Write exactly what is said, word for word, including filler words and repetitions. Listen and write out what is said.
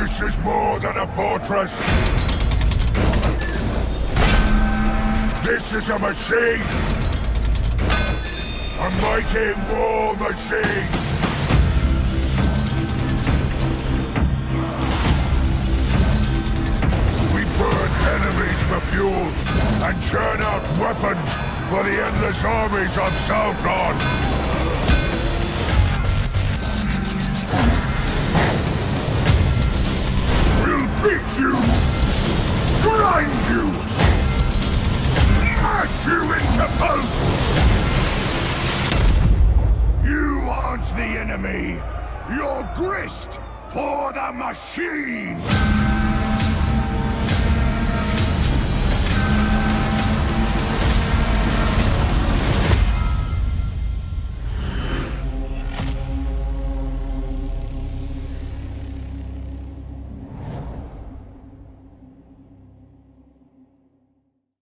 This is more than a fortress. This is a machine. A mighty war machine. We burn enemies for fuel and churn out weapons for the endless armies of Southgard. Beat you! Grind you! Mash you into pulp! You aren't the enemy! You're grist for the machine!